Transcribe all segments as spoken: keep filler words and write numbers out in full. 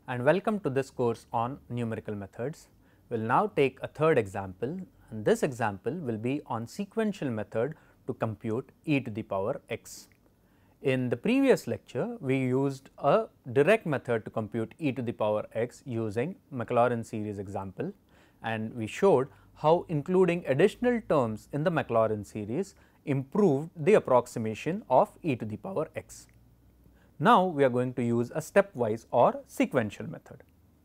and welcome to this course on numerical methods. We will now take a third example, and this example will be on sequential method to compute e to the power x. In the previous lecture, we used a direct method to compute e to the power x using Maclaurin series example, and we showed how including additional terms in the Maclaurin series improved the approximation of e to the power x. Now, we are going to use a stepwise or sequential method.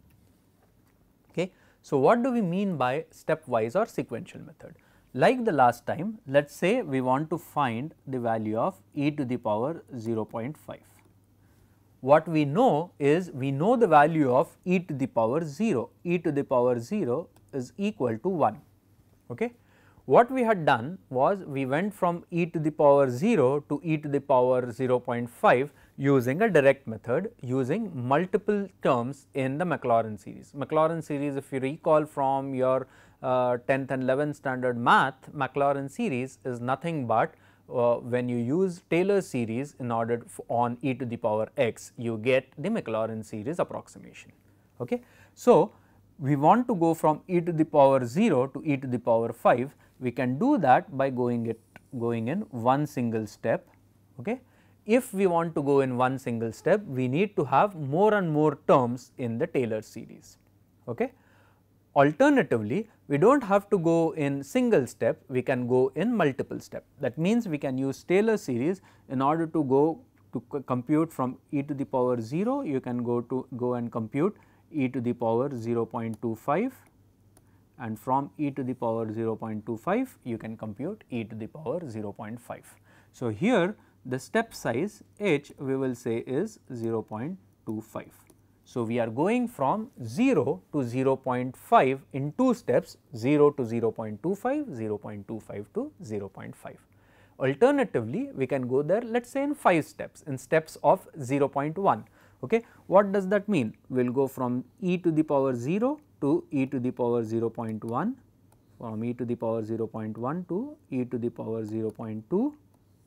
Okay. So, what do we mean by stepwise or sequential method? Like the last time, let us say we want to find the value of e to the power zero point five. What we know is we know the value of e to the power zero, e to the power zero is equal to one. Okay. What we had done was we went from e to the power zero to e to the power zero point five using a direct method using multiple terms in the Maclaurin series. Maclaurin series, if you recall from your uh, tenth and eleventh standard math, Maclaurin series is nothing but uh, when you use Taylor series in order on e to the power x, you get the Maclaurin series approximation. Okay. So, we want to go from e to the power zero to e to the power five. We can do that by going it going in one single step. Okay. If we want to go in one single step, we need to have more and more terms in the Taylor series. Okay. Alternatively, we do not have to go in single step, we can go in multiple step. That means, we can use Taylor series in order to go to compute from e to the power zero, you can go to go and compute e to the power zero point two five, and from e to the power zero point two five you can compute e to the power zero point five. So, here the step size h we will say is zero point two five. So, we are going from zero to zero point five in two steps, zero to zero point two five, zero point two five to zero point five. Alternatively, we can go there let us say in five steps, in steps of zero point one. Okay. What does that mean? We will go from e to the power zero to e to the power zero point one, from e to the power zero point one to e to the power zero point two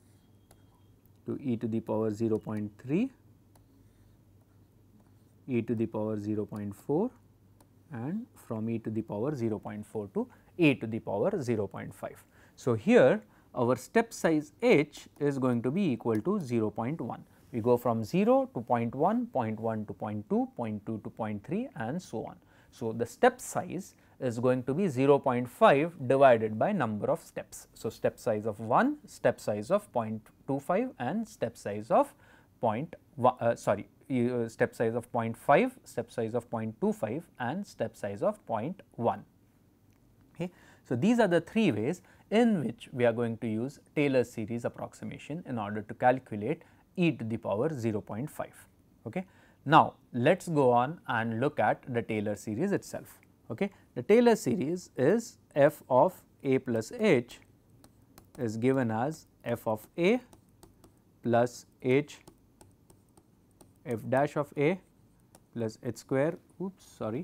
to e to the power zero point three, e to the power zero point four, and from e to the power zero point four to e to the power zero point five. So, here our step size h is going to be equal to zero point one. We go from zero to zero point one, zero point one to zero point two, zero point two to zero point three, and so on. So, the step size is going to be zero point five divided by number of steps. So, step size of one, step size of zero point two five, and step size of zero point one, uh, sorry uh, step size of zero point five, step size of zero point two five, and step size of zero point one. Okay. So, these are the three ways in which we are going to use Taylor series approximation in order to calculate e to the power zero point five. Okay. Now, let us go on and look at the Taylor series itself. Okay. The Taylor series is f of a plus h is given as f of a plus h f dash of a plus h square, oops sorry,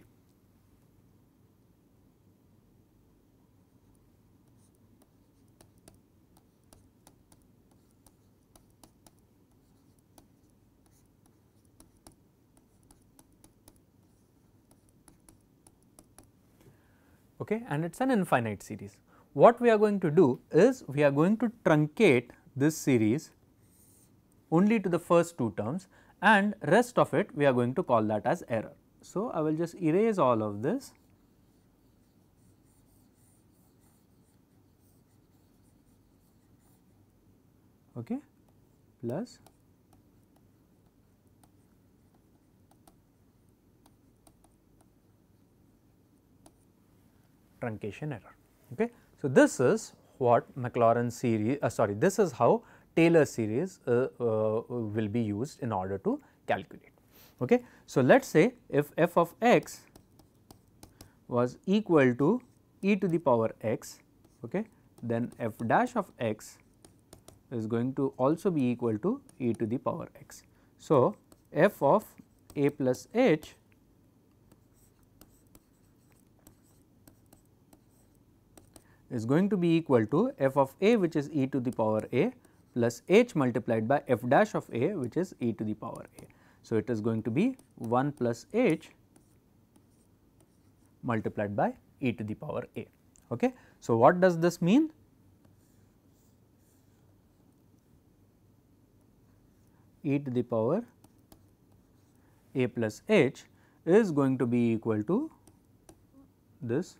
okay, and it is an infinite series. What we are going to do is we are going to truncate this series only to the first two terms, and rest of it we are going to call that as error. So, I will just erase all of this. Okay, plus truncation error. Okay. So, this is what Maclaurin series uh, sorry this is how Taylor series uh, uh, will be used in order to calculate. Okay. So, let us say if f of x was equal to e to the power x, okay, then f dash of x is going to also be equal to e to the power x. So, f of a plus h is going to be equal to f of a, which is e to the power a, plus h multiplied by f dash of a, which is e to the power a. So, it is going to be one plus h multiplied by e to the power a. Okay. So, what does this mean? E to the power a plus h is going to be equal to this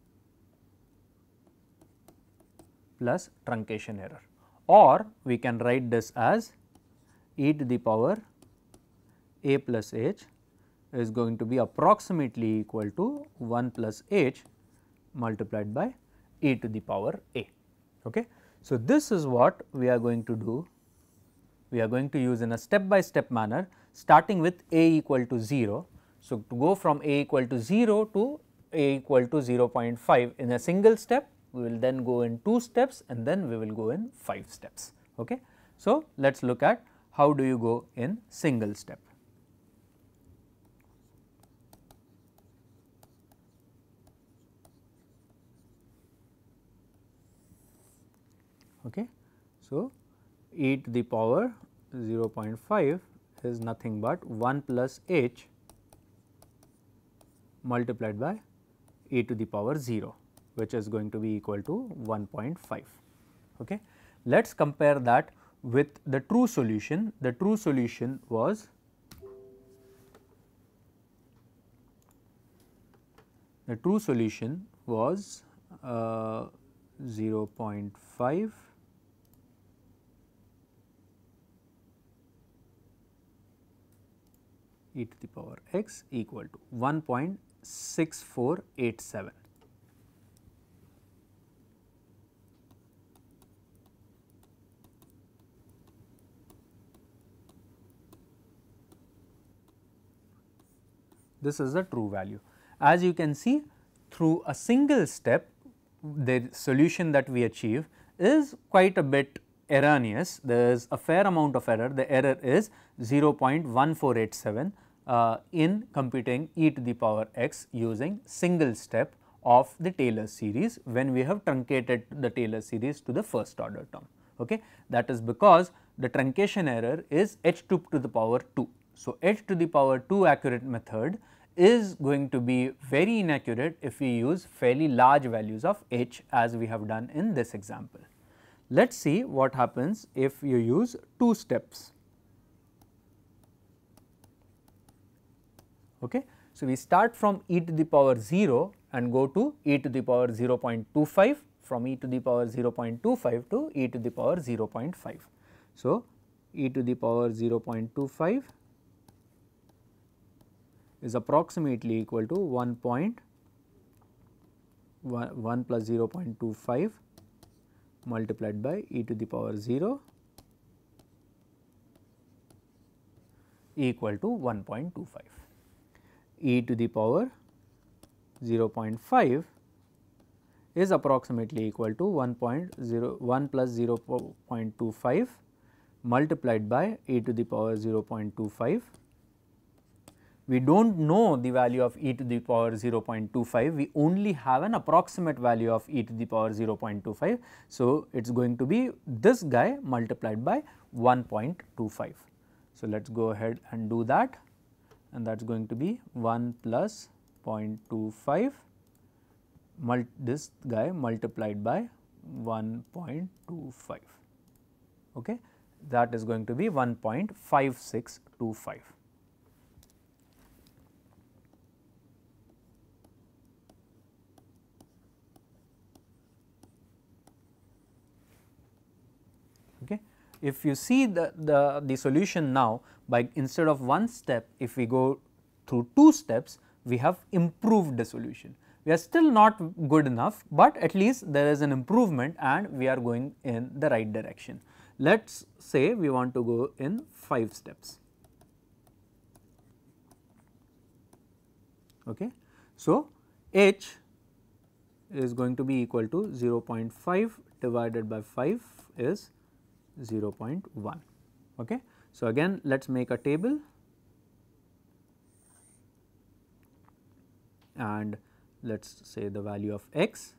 plus truncation error, or we can write this as e to the power a plus h is going to be approximately equal to one plus h multiplied by e to the power a. Okay. So, this is what we are going to do. We are going to use in a step by step manner, starting with a equal to zero. So, to go from a equal to zero to a equal to zero point five in a single step, we will then go in two steps and then we will go in five steps. Okay. So, let us look at how do you go in single step. Okay. So, e to the power zero point five is nothing but one plus h multiplied by e to the power zero, which is going to be equal to one point five. Okay. Let us compare that with the true solution. The true solution was the true solution was uh, zero point five e to the power x equal to one point six four eight seven. This is the true value. As you can see, through a single step, the solution that we achieve is quite a bit erroneous. There is a fair amount of error. The error is zero point one four eight seven uh, in computing e to the power x using single step of the Taylor series when we have truncated the Taylor series to the first order term. Okay. That is because the truncation error is h to the power two. So, h to the power two accurate method is going to be very inaccurate if we use fairly large values of h as we have done in this example. Let us see what happens if you use two steps. Okay. So, we start from e to the power zero and go to e to the power zero point two five, from e to the power zero point two five to e to the power zero point five. So, e to the power zero point two five is approximately equal to one point one plus zero point two five multiplied by e to the power zero equal to one point two five. E to the power zero point five is approximately equal to one point zero one plus zero point two five multiplied by e to the power zero point two five. We do not know the value of e to the power zero point two five, we only have an approximate value of e to the power zero point two five. So, it is going to be this guy multiplied by one point two five. So, let us go ahead and do that, and that is going to be one plus zero point two five this guy multiplied by one point two five. Okay. That is going to be one point five six two five. Okay. If you see the, the, the solution now, by instead of one step, if we go through two steps, we have improved the solution. We are still not good enough, but at least there is an improvement and we are going in the right direction. Let us say we want to go in five steps. Okay. So, h is going to be equal to zero point five divided by five is zero point one. Okay. So, again let us make a table and let us say the value of x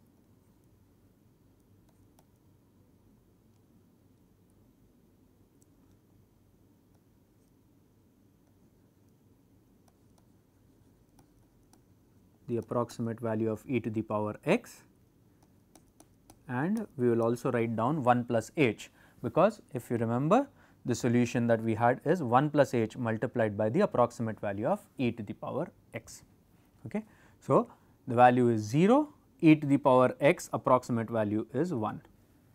the approximate value of e to the power x, and we will also write down one plus h, because if you remember the solution that we had is one plus h multiplied by the approximate value of e to the power x. Okay. So, the value is zero, e to the power x approximate value is one.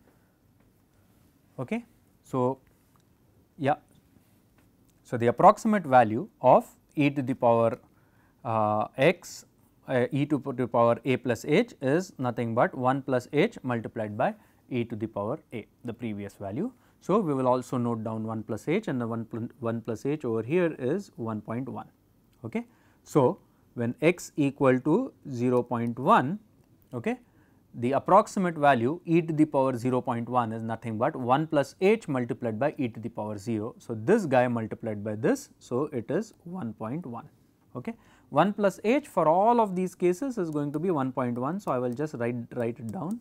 Okay. So, yeah, so the approximate value of e to the power uh, x uh, e to the power a plus h is nothing but one plus h multiplied by e to the power a, the previous value. So, we will also note down one plus h, and the one, one plus h over here is one point one. Okay. So, when x equal to zero point one, okay, the approximate value e to the power zero point one is nothing but one plus h multiplied by e to the power zero. So, this guy multiplied by this, so it is one point one. Okay. one plus h for all of these cases is going to be one point one. So, I will just write, write it down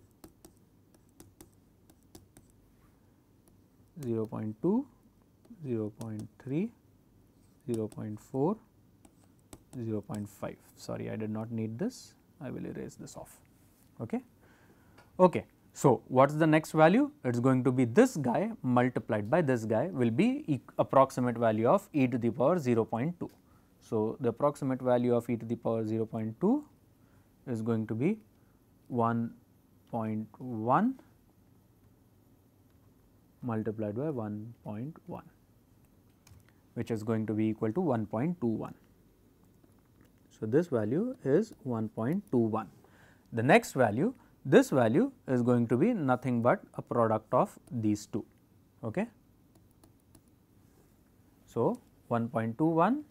zero point two, zero point three, zero point four, zero point five. Sorry, I did not need this, I will erase this off. Okay. Okay. So, what is the next value? It is going to be this guy multiplied by this guy will be e approximate value of e to the power zero point two. So, the approximate value of e to the power zero point two is going to be one point one multiplied by one point one, which is going to be equal to one point two one. So, this value is one point two one. The next value, this value is going to be nothing but a product of these two. Okay. So, one point two one,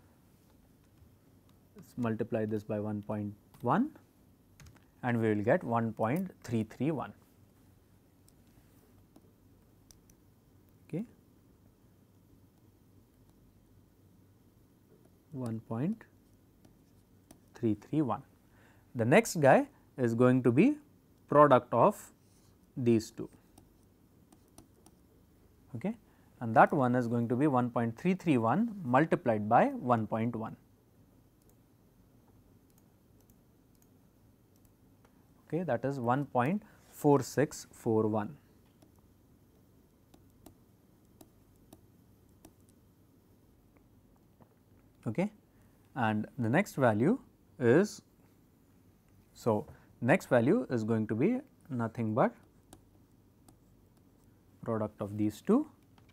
let's multiply this by one point one, and we will get one point three three one. Okay. one point three three one. The next guy is going to be product of these two, okay, and that one is going to be one point three three one multiplied by one point one. Okay, that is one point four six four one. Okay, and the next value is, so next value is going to be nothing but product of these two,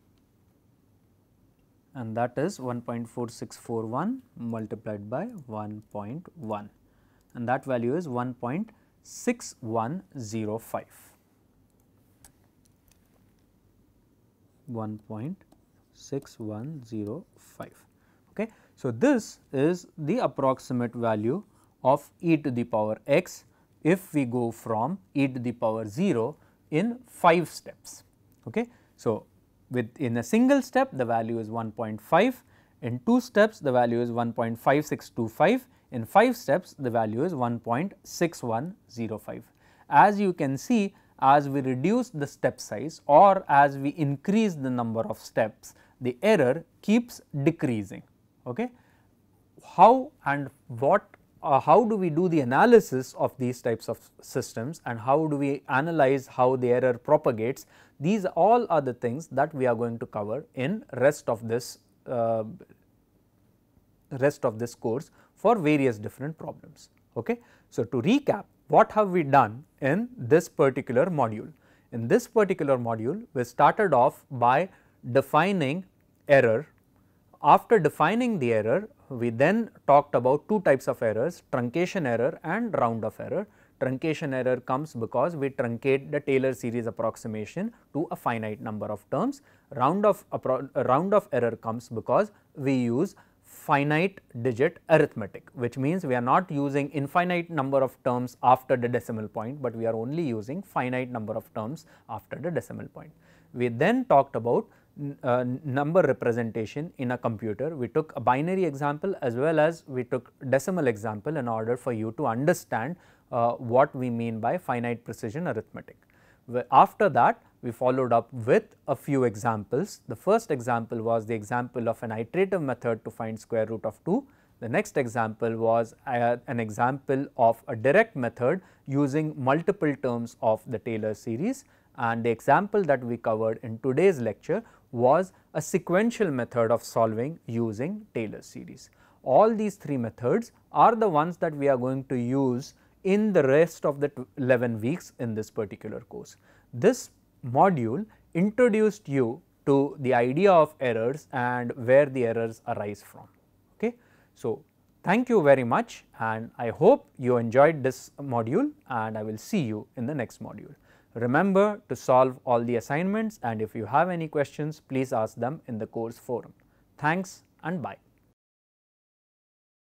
and that is one point four six four one multiplied by one point one, and that value is one point six one zero five. one point six one zero five. Okay. So, this is the approximate value of e to the power x if we go from e to the power zero in five steps. Okay. So, with in a single step the value is one point five, in two steps the value is one point five six two five, in five steps the value is one point six one zero five. As you can see, as we reduce the step size or as we increase the number of steps, the error keeps decreasing. Okay. How and what uh, how do we do the analysis of these types of systems, and how do we analyze how the error propagates? These all are the things that we are going to cover in rest of this uh, rest of this course for various different problems. Okay. So, to recap, what have we done in this particular module? In this particular module, we started off by defining error. After defining the error, we then talked about two types of errors, truncation error and round off error. Truncation error comes because we truncate the Taylor series approximation to a finite number of terms. Round off, round off error comes because we use finite digit arithmetic, which means we are not using infinite number of terms after the decimal point, but we are only using finite number of terms after the decimal point. We then talked about uh, number representation in a computer. We took a binary example as well as we took decimal example in order for you to understand uh, what we mean by finite precision arithmetic. After that, we followed up with a few examples. The first example was the example of an iterative method to find square root of two. The next example was uh, an example of a direct method using multiple terms of the Taylor series, and the example that we covered in today's lecture was a sequential method of solving using Taylor series. All these three methods are the ones that we are going to use in the rest of the eleven weeks in this particular course. This module introduced you to the idea of errors and where the errors arise from. Okay. So, thank you very much, and I hope you enjoyed this module, and I will see you in the next module. Remember to solve all the assignments, and if you have any questions, please ask them in the course forum. Thanks and bye.